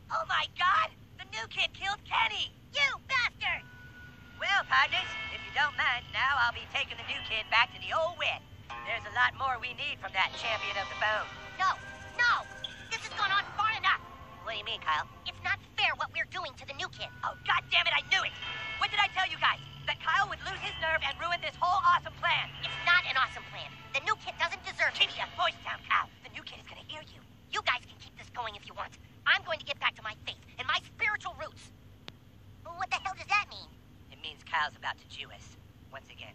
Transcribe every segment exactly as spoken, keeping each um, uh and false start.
Oh my god! The new kid killed Kenny! You bastard! Well, partners, if you don't mind, now I'll be taking the new kid back to the old wit. There's a lot more we need from that champion of the phone. No, no! This has gone on far enough! What do you mean, Kyle? It's not fair what we're doing to the new kid. Oh, god damn it, I knew it! What did I tell you guys? That Kyle would lose his nerve and ruin this whole awesome plan. It's not an awesome plan. The new kid doesn't deserve Keep to be your voice down, Kyle. The new kid is gonna hear you. You guys can keep this going if you want. I'm going to get back to my faith and my spiritual roots. What the hell does that mean? It means Kyle's about to Jew us. Once again.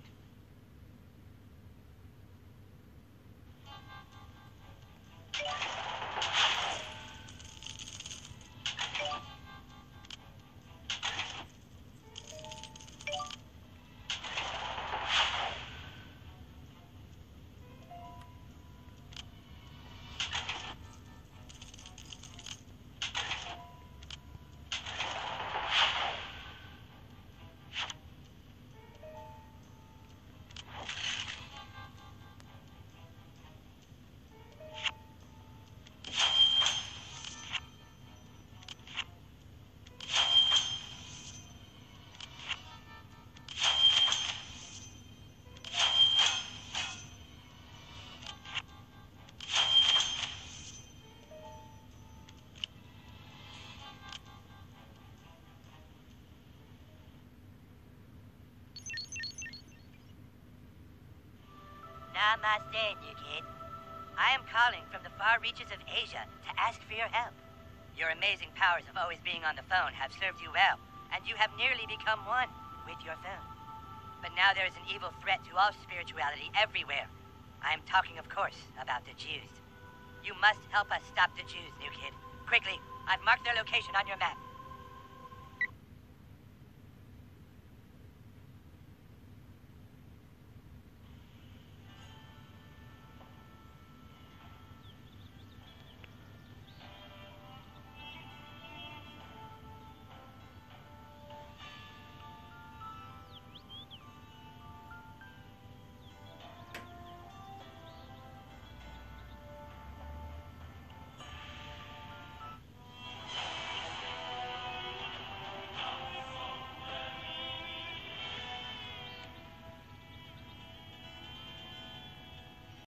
Namaste, new kid. I am calling from the far reaches of Asia to ask for your help. Your amazing powers of always being on the phone have served you well, and you have nearly become one with your phone. But now there is an evil threat to all spirituality everywhere. I am talking, of course, about the Jews. You must help us stop the Jews, new kid. Quickly, I've marked their location on your map.